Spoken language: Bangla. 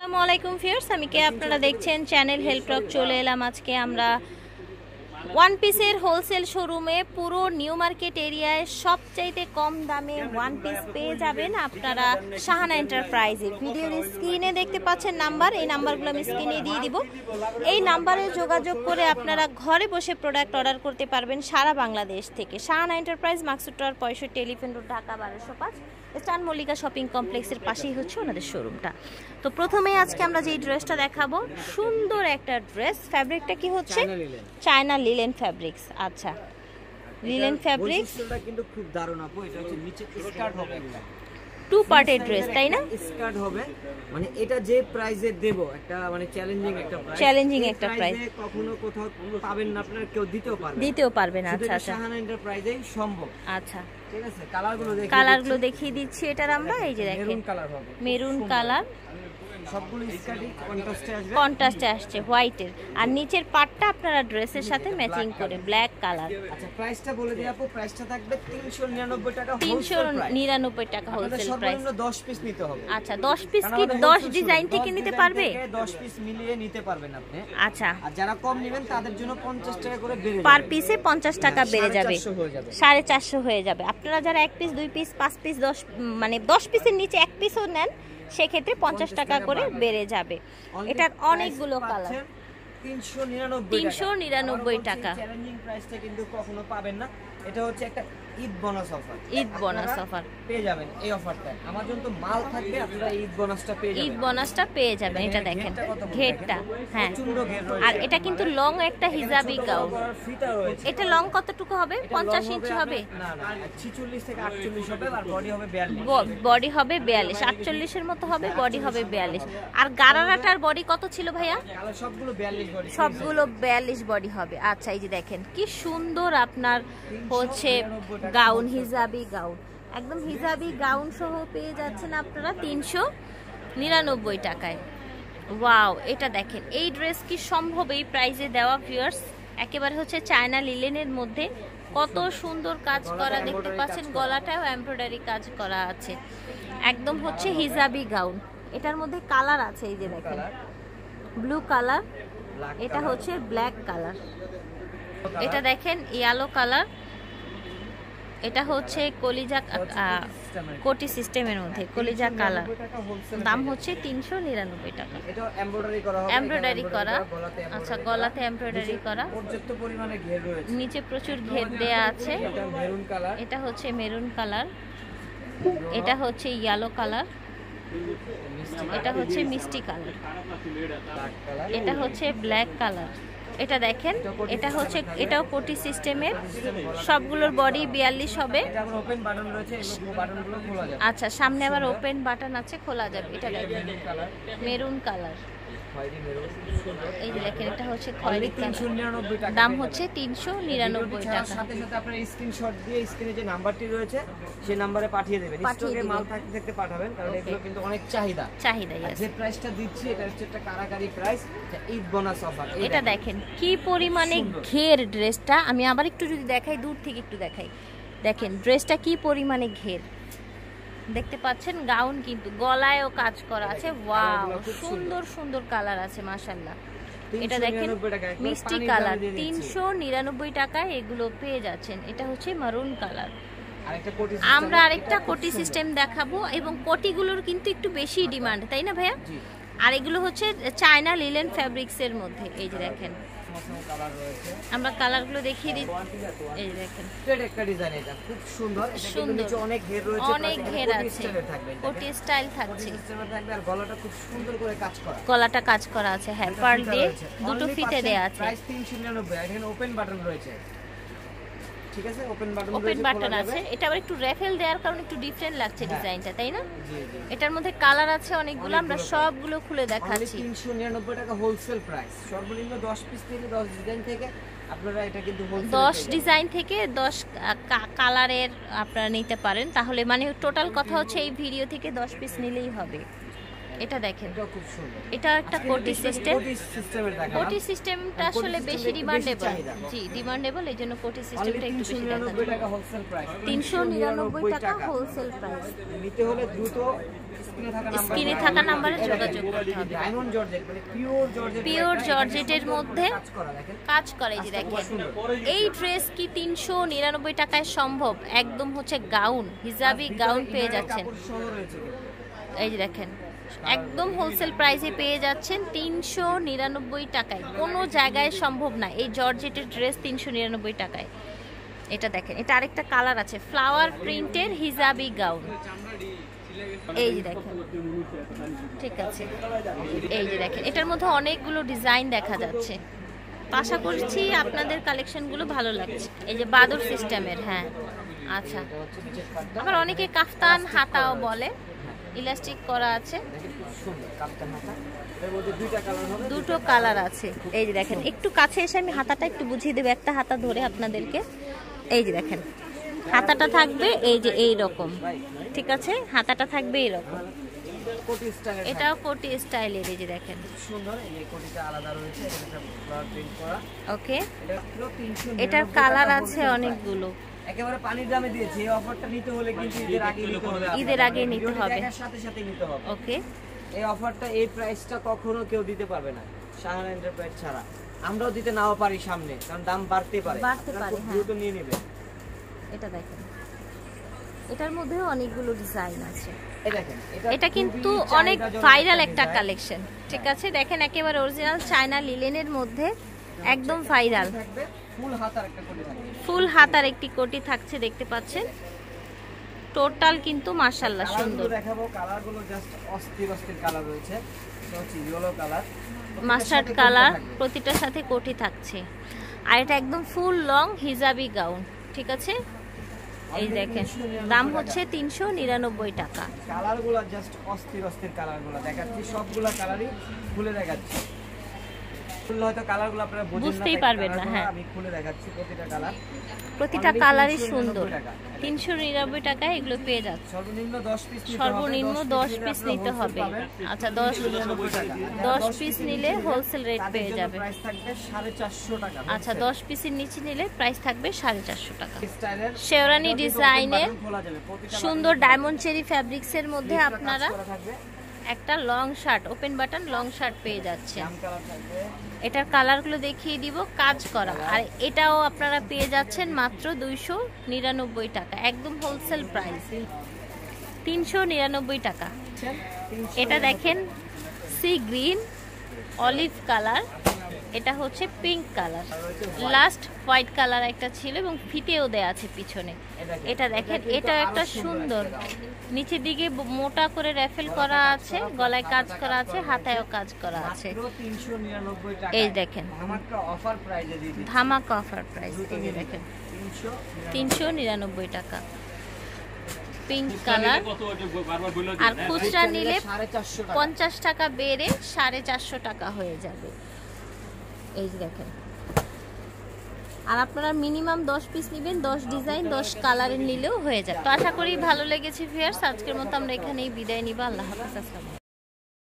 আসসালামু আলাইকুম ভিউয়ার্স, আমি কে আপনারা দেখছেন চ্যানেল হেল্পটক। চলে এলাম আজকে আমরা ওয়ান পিসের হোলসেল শোরুমে। পুরো নিউ মার্কেট এরিয়ায় সবচাইতে কম দামে ওয়ান পিস পেয়ে যাবেন আপনারা শাহানা এন্টারপ্রাইজে। ভিডিওর স্ক্রিনে দেখতে পাচ্ছেন নাম্বার, এই নাম্বারগুলো আমি স্ক্রিনে দিয়ে দিব। এই নাম্বারে যোগাযোগ করে আপনারা ঘরে বসে প্রোডাক্ট অর্ডার করতে পারবেন সারা বাংলাদেশ থেকে। Shahana enterprise, Maksud tower 65, elephant road, Dhaka 1205, স্টান মল্লিকা শপিং কমপ্লেক্সের পাশেই হচ্ছে ওনাদের শোরুমটা। তো প্রথমেই আজকে আমরা যে ড্রেসটা দেখাবো, সুন্দর একটা ড্রেস। ফ্যাব্রিকটা কি হচ্ছে? China linen fabrics. আচ্ছা, লিলেন ফ্যাব্রিক্স, এটা কিন্তু খুব দারুণ আপু। এটা হচ্ছে নিচে স্কার্ট হবে, একটা টু পার্টের ড্রেস, তাই না? স্কার্ট হবে, মানে এটা যে প্রাইসে দেব, একটা মানে চ্যালেঞ্জিং একটা প্রাইস, চ্যালেঞ্জিং একটা প্রাইস কখনো কোথাও পাবেন না, আপনারা কেউ দিতেও পারবেন। আচ্ছা আচ্ছা, শাহানা এন্টারপ্রাইজেই সম্ভব। আচ্ছা ঠিক আছে, কালারগুলো দেখিয়ে দিচ্ছি। এটার আমরা এই যে দেখেন মেরুন কালার হবে, মেরুন কালার, সবগুলো স্কার্টই কন্ট্রাস্টে আসছে হোয়াইটের। আর নিচের পাটটা আপনারা ড্রেসের সাথে ম্যাচিং করে ব্ল্যাক কালার। আচ্ছা, প্রাইসটা বলে দিই আপু। প্রাইসটা থাকবে 399 টাকা, 399 টাকা হোলসেল প্রাইস। 10 পিস নিতে হবে। আচ্ছা, 10 পিস কি 10 ডিজাইন থেকে নিতে পারবে? 10 পিস মিলিয়ে নিতে পারবেন আপনি। আচ্ছা, আর যারা কম নেবেন তাদের জন্য 50 টাকা করে বেড়ে যাবে, পার পিসে 50 টাকা বেড়ে যাবে, 450 হয়ে যাবে। আপনারা যারা 1 পিস, 2 পিস, 5 পিস, 10 মানে 10 পিসের নিচে 1 পিসও নেন, সেক্ষেত্রে 50 টাকা করে বেড়ে যাবে। এটার অনেকগুলো কালার। 399 টাকা। চ্যালেঞ্জিং প্রাইসটা কিন্তু কখনো পাবেন না। এটা হচ্ছে একটা Eid bonus offer. Eid bonus offer পেয়ে যাবেন এই অফারটা। আমার জন্য তো মাল থাকবে, আপনারা ঈদ বোনাসটা পেয়ে যাবেন। ঈদ বোনাসটা পেয়ে যাবেন। এটা দেখেন ঘেরটা, হ্যাঁ। আর এটা কিন্তু লং একটা হিজাবি গাউন। এটা লং কতটুকু হবে? 50 ইঞ্চি হবে? না না, 46 থেকে 48 হবে, আর বডি হবে 42। বডি হবে 42, 48 এর মতো হবে, বডি হবে 42। আর গারারাটার বডি কত ছিল ভাইয়া? সবগুলো 42 বডি, সবগুলো 42 বডি হবে। আচ্ছা, এই যে দেখেন কি সুন্দর আপনার হচ্ছে গাউন, হিজাবি গাউন, একদম হিজাবি গাউন সহ পেয়ে যাচ্ছেন আপনারা 399 টাকায়। ওয়াও, এটা দেখেন, এই ড্রেস কি সম্ভব এই প্রাইসে দেওয়া ভিউয়ার্স? একেবারে হচ্ছে চায়না লিলেনের মধ্যে কত সুন্দর কাজ করা দেখতে পাচ্ছেন। গলাটাও এমব্রয়ডারি কাজ করা আছে, একদম হচ্ছে হিজাবি গাউন। এটার মধ্যে কালার আছে, এই যে দেখেন ব্লু কালার, এটা হচ্ছে ব্ল্যাক কালার, এটা দেখেন ইয়েলো কালার, এটা হচ্ছে কলিজা কোটি সিস্টেমের মধ্যে কলিজা কালার। দাম হচ্ছে 399 টাকা। এটা এমব্রয়ডারি করা হবে, এমব্রয়ডারি করা। আচ্ছা, গলাতে এমব্রয়ডারি করা, পর্যাপ্ত পরিমাণে ঘের রয়েছে, নিচে প্রচুর ঘের দেয়া আছে। এটা মেরুন কালার, এটা হচ্ছে মেরুন কালার, এটা হচ্ছে ইয়েলো কালার, এটা হচ্ছে মিষ্টি কালার, এটা হচ্ছে ব্ল্যাক কালার। এটা দেখেন, এটা হচ্ছে, এটাও কোটি সিস্টেমের, সবগুলোর বডি 42 হবে। আচ্ছা, সামনে আবার ওপেন বাটন আছে, খোলা যাবে। এটা দেখেন মেরুন কালার, এই যে দেখেন, এটা হচ্ছে খয়েরি কালার। দাম হচ্ছে 399 টাকা। সাথে সাথে আপনারা স্ক্রিনশট দিয়ে স্ক্রিনে যে নাম্বারটি রয়েছে সেই নম্বরে পাঠিয়ে দেবেন। স্টকে মাল থাকতে পাঠাবেন, কারণ এগুলো কিন্তু অনেক চাহিদা। যে প্রাইসটা দিচ্ছি এটা হচ্ছে একটা কারাকারি প্রাইস, ঈদ বোনাস অফার। এটা দেখেন কি পরিমাণে ঘের ড্রেসটা। আমি আবার একটু যদি দেখাই, দূর থেকে একটু দেখাই, দেখেন ড্রেসটা কি পরিমাণে ঘের দেখতে পাচ্ছেন। গাউন কিন্তু গলায়ও কাজ করা আছে। ওয়াও, সুন্দর সুন্দর কালার আছে মাশাআল্লাহ। এটা দেখেন মিষ্টি কালার, 399 টাকায় এগুলো পেয়ে যাচ্ছেন। এটা হচ্ছে মারুন কালার। আমরা আরেকটা কোটি সিস্টেম দেখাবো, এবং কোটিগুলোর কিন্তু একটু বেশি ডিমান্ড, তাই না ভাইয়া? আর এগুলো হচ্ছে চায়না লিলেন ফ্যাব্রিক্স এর মধ্যে। এই যে দেখেন, আমরা কালারগুলো দেখিয়ে দিই। এই যে দেখেন একটা ডিজাইন, এটা খুব সুন্দর। সুন্দর, অনেক ঘের রয়েছে, অনেক ঘের আছে, কোটি স্টাইল থাকছে। আর গলাটা খুব সুন্দর করে কাজ করা, গলাটা কাজ করা আছে, হ্যাঁ, পার্ল দিয়ে দুটো ফিতে দেয়া আছে। প্রাইস 399। এখানে ওপেন বাটন রয়েছে, ঠিক আছে, ওপেন বাটন আছে। এটা আবার একটু রেফেল দেওয়ার কারণে একটু ডিফারেন্ট লাগছে ডিজাইনটা, তাই না? এটার মধ্যে কালার আছে অনেকগুলো, আমরা সবগুলো খুলে দেখাচ্ছি। 399 টাকা হোলসেল প্রাইস। সর্বনিম্ন 10 পিস থেকে 10 ডিজাইন থেকে আপনারা এটা কিন্তু 10 ডিজাইন থেকে 10 কালারের আপনারা নিতে পারেন। তাহলে মানে টোটাল কথা হচ্ছে এই ভিডিও থেকে 10 পিস নিলেই হবে। এটা দেখেন, এটা একটা কোটি সিস্টেম। কোটি সিস্টেমটা আসলে বেশি ডিমান্ডেবল। জি, ডিমান্ডেবল, এই জন্য কোটি সিস্টেমটা একটু বেশি দেখাচ্ছি। 399 টাকা হোলসেল প্রাইস। নিতে হলে দ্রুত স্ক্রিনে থাকা নাম্বারে যোগাযোগ করতে হবে। ডায়মন্ড জর্জেট মানে পিওর জর্জেটের মধ্যে কাজ করে। এই যে দেখেন এই ড্রেস কি 399 টাকায় সম্ভব? একদম হচ্ছে গাউন, হিজাবি গাউন পেয়ে যাচ্ছেন। এই যে দেখেন একদম হোলসেল প্রাইসে পেয়ে যাচ্ছেন 399 টাকায়। কোনো জায়গায় সম্ভব না এই জর্জেটের ড্রেস 399 টাকায়। এটা দেখেন, এটা আরেকটা কালার আছে, ফ্লাওয়ার প্রিন্টের হিজাবি গাউন। এই যে দেখেন, ঠিক আছে, এই যে দেখেন এটার মধ্যে অনেকগুলো ডিজাইন দেখা যাচ্ছে। আশা করছি আপনাদের কালেকশনগুলো ভালো লাগছে। এই যে বাদর সিস্টেমের, হ্যাঁ আচ্ছা, আবার অনেকে কাফতান হাতাও বলে, ইলাস্টিক করা আছে, দুটো কালার আছে। এই যে দেখেন একটু কাছে এসে আমি হাতাটা একটু বুঝিয়ে দেবো, একটা হাতা ধরে আপনাদেরকে। এই যে দেখেন হাতাটা থাকবে এই যে এই রকম, ঠিক আছে, হাতাটা থাকবে এইরকম, এটাও কোটি স্টাইলের। এই যে দেখেন সুন্দর, এই কোটিটা আলাদা রয়েছে, এটা ফ্লাওয়ার প্রিন্ট করা। ওকে, এটার কালার আছে অনেকগুলো। একেবারে পানির দামে দিয়েছি। এই অফারটা নিতে হলে কিন্তু ঈদের আগে নিতে হবে, সাথে সাথে নিতে হবে। ওকে, এই অফারটা এই প্রাইসটা কখনো কেউ দিতে পারবে না শাহানা এন্টারপ্রাইজ ছাড়া। আমরাও দিতে নাও পারি সামনে, কারণ দাম বাড়তে পারে, দ্রুত নিয়ে নেবে। এটা দেখেন এটার মধ্যেও অনেকগুলো ডিজাইন আছে। এটা কিন্তু অনেক ভাইরাল একটা কালেকশন, ঠিক আছে। দেখেন একেবারে অরিজিনাল চায়না লিলেনের মধ্যে একদম ভাইরাল। ফুল হাতার একটি কোটি থাকছে, দেখতে পাচ্ছেন। টোটাল কিন্তু মাশাআল্লাহ সুন্দর। দেখাবো কালারগুলো, জাস্ট অস্থির অস্থির কালার রয়েছে। এটা হচ্ছে ইয়েলো কালার, মাস্টার্ড কালার, প্রতিটার সাথে কোটি থাকছে। আর এটা একদম ফুল লং হিজাবি গাউন, ঠিক আছে। এই দেখেন দাম হচ্ছে 399 টাকা। কালারগুলো জাস্ট অস্থির অস্থির কালারগুলো দেখাচ্ছি, সবগুলা কালারই খুলে দেখাচ্ছি। হয়তো কালারগুলো আপনারা বুঝতেই পারবেন না। হ্যাঁ, আমি খুলে দেখাচ্ছি প্রতিটা কালারই সুন্দর। 399 টাকায় এগুলো পেয়ে যাচ্ছে। সর্বনিম্ন 10 পিস নিতে হবে। আচ্ছা, 10 পিস নিলে হোলসেল রেট পেয়ে যাবে। প্রাইস থাকবে 450 টাকা। আচ্ছা, 10 পিসের নিচে নিলে প্রাইস থাকবে 450 টাকা। শেরওয়ানি ডিজাইনের সুন্দর ডায়মন্ড চেরি ফ্যাব্রিক্সের মধ্যে আপনারা একটা long shirt, open button long shirt পেয়ে যাচ্ছে। এটার কালারগুলো দেখিয়ে দিব, কাজ করা। আর এটাও আপনারা পেয়ে যাচ্ছেন মাত্র 299 টাকা, একদম হোলসেল প্রাইস 399 টাকা। এটা দেখেন সি গ্রিন, অলিভ কালার, এটা হচ্ছে pink colour, last white colour একটা ছিল এবং ফিতেও দেয়া আছে পিছনে। এটা দেখেন, এটা একটা সুন্দর, নিচের দিকে মোটা করে র্যাফেল করা আছে, গলায় কাজ করা আছে, হাতায়ও কাজ করা আছে। এই দেখেন ধামাকা অফার প্রাইস। এই যে দেখেন 399 টাকা, পিঙ্ক কালার। আর খুচরা নিলে 50 টাকা বেড়ে 450 টাকা হয়ে যাবে। এই যে দেখেন, আর আপনারা মিনিমাম 10 পিস নেবেন, 10 ডিজাইন 10 কালারের নিলেও হয়ে যায়। তো আশা করি ভালো লেগেছে ভিউয়ার্স। আজকের মতো আমরা এখানেই বিদায় নিব। আল্লাহ হাফেজ, আসসালামু আলাইকুম।